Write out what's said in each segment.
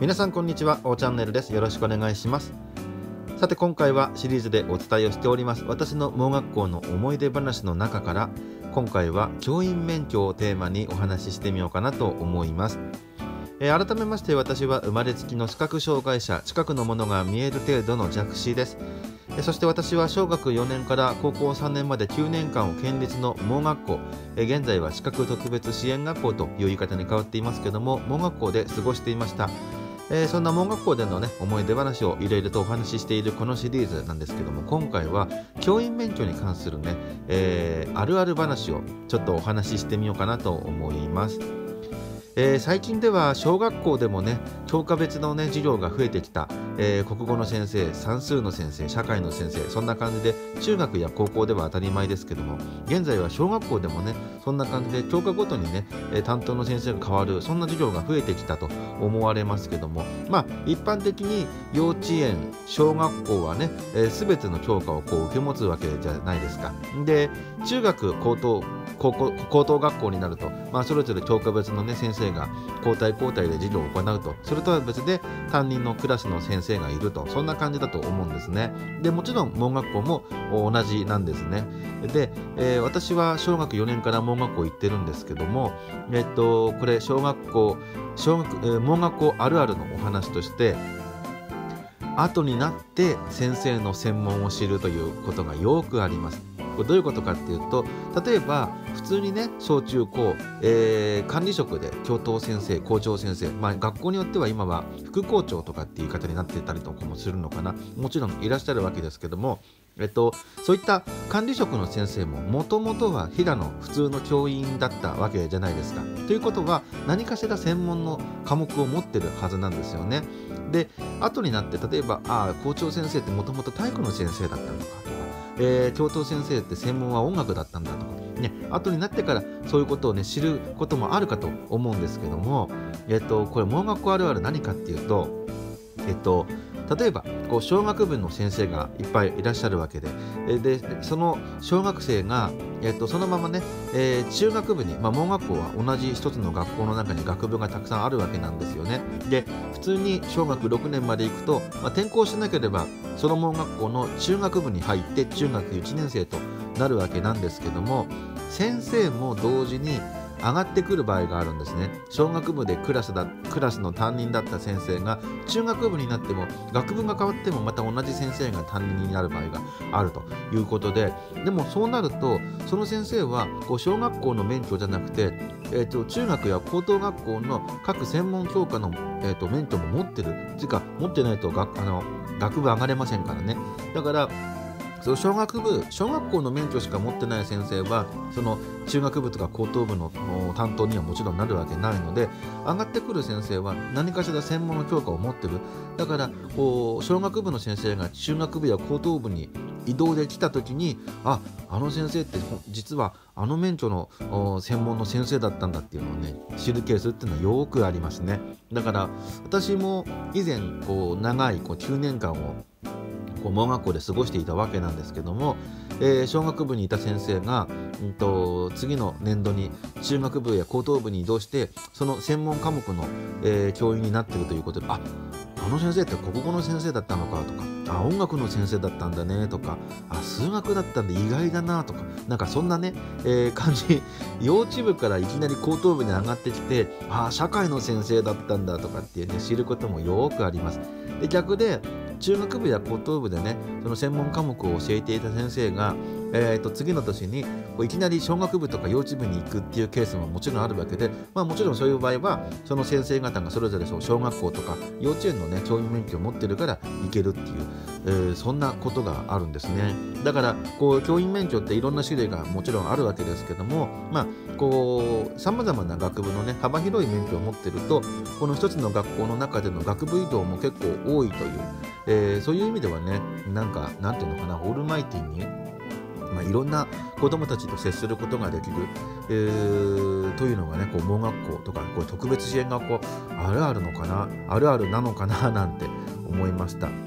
皆さんこんにちは、Oチャンネルです。よろしくお願いします。さて今回はシリーズでお伝えをしております私の盲学校の思い出話の中から、今回は教員免許をテーマにお話ししてみようかなと思います。改めまして私は生まれつきの視覚障害者、近くのものが見える程度の弱視です。そして私は小学4年から高校3年まで9年間を県立の盲学校、現在は視覚特別支援学校という言い方に変わっていますけども、盲学校で過ごしていました。そんな盲学校でのね思い出話をいろいろとお話ししているこのシリーズなんですけども、今回は教員免許に関するね、あるある話をちょっとお話ししてみようかなと思います。最近では小学校でもね教科別のね授業が増えてきた、国語の先生、算数の先生、社会の先生、そんな感じで中学や高校では当たり前ですけども、現在は小学校でもねそんな感じで教科ごとにね担当の先生が変わる、そんな授業が増えてきたと思われますけども、一般的に幼稚園、小学校はね、全ての教科を受け持つわけじゃないですか。で中学、高等学校になると、それぞれ教科別の、ね、先生が交代で授業を行うと、それとは別で担任のクラスの先生がいると、そんな感じだと思うんですね。でもちろん盲学校も同じなんですね。で、私は小学4年から盲学校行ってるんですけども、これ盲学校あるあるのお話として、後になって先生の専門を知るということがよくあります。これどういうことかっていうと、例えば普通にね小中高、管理職で教頭先生、校長先生、学校によっては今は副校長とかっていう言い方になっていたりとかもするのかな、もちろんいらっしゃるわけですけども、そういった管理職の先生ももともとは平の普通の教員だったわけじゃないですか。ということは何かしら専門の科目を持ってるはずなんですよね。で後になって例えば校長先生ってもともと体育の先生だったのかとか、教頭先生って専門は音楽だったんだとか、後になってからそういうことをね知ることもあるかと思うんですけども、これ盲学校あるある何かっていうと、例えば小学部の先生がいっぱいいらっしゃるわけで、その小学生が、そのままね、中学部に、盲学校は同じ一つの学校の中に学部がたくさんあるわけなんですよね。で普通に小学6年まで行くと、転校しなければその盲学校の中学部に入って中学1年生となるわけなんですけども、先生も同時に上がってくる場合があるんですね。小学部でクラスの担任だった先生が中学部になっても学部が変わってもまた同じ先生が担任になる場合があるということで、でもそうなるとその先生は小学校の免許じゃなくて、中学や高等学校の各専門教科の、免許も持ってるっていうか、持ってないと学部上がれませんからね。だからその小学校の免許しか持ってない先生はその中学部とか高等部の担当にはもちろんなるわけないので、上がってくる先生は何かしら専門の教科を持ってる。だから小学部の先生が中学部や高等部に移動できた時に、あの先生って実はあの免許の専門の先生だったんだっていうのをね知るケースっていうのはよくありますね。だから私も以前長い9年間を盲学校で過ごしていたわけなんですけども、小学部にいた先生が、次の年度に中学部や高等部に移動してその専門科目の、教員になっているということで、あの先生って国語の先生だったのかとか、音楽の先生だったんだねとか、数学だったんで意外だなとか、なんかそんなね、感じ、幼稚部からいきなり高等部に上がってきて、社会の先生だったんだとかっていうね知ることもよくあります。で逆で中学部や高等部でねその専門科目を教えていた先生が、次の年にいきなり小学部とか幼稚部に行くっていうケースももちろんあるわけで、もちろんそういう場合はその先生方がそれぞれ小学校とか幼稚園のね教員免許を持ってるから行けるっていう、そんなことがあるんですね。だから教員免許っていろんな種類がもちろんあるわけですけども、さまざまな学部のね幅広い免許を持ってると、この一つの学校の中での学部移動も結構多いという、そういう意味ではねなんていうのかな、オールマイティにいろんな子どもたちと接することができる、というのがね盲学校とか特別支援学校あるあるなのかななんて思いました。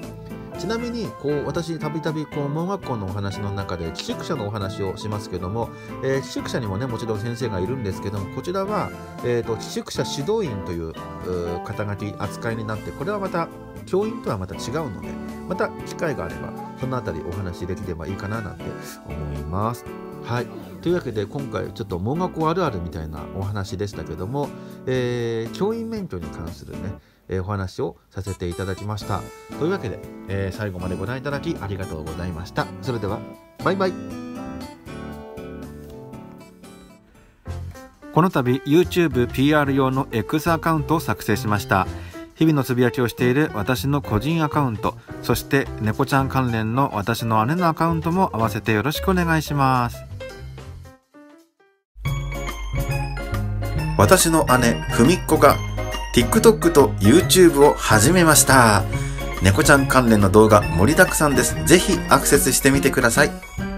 ちなみに私たびたび盲学校のお話の中で寄宿舎のお話をしますけども、寄宿舎にもねもちろん先生がいるんですけども、こちらは、寄宿舎指導員という肩書き扱いになって、これはまた教員とはまた違うので、また機会があればそのあたりお話しできればいいかななんて思います。はい、というわけで今回ちょっと盲学校あるあるみたいなお話でしたけども、教員免許に関するねお話をさせていただきました。というわけで、最後までご覧いただきありがとうございました。それではバイバイ。この度 YouTube PR 用の X アカウントを作成しました。日々のつぶやきをしている私の個人アカウント、そして猫ちゃん関連の私の姉のアカウントも合わせてよろしくお願いします。私の姉ふみっこが TikTok と YouTube を始めました。猫ちゃん関連の動画盛りだくさんです。ぜひアクセスしてみてください。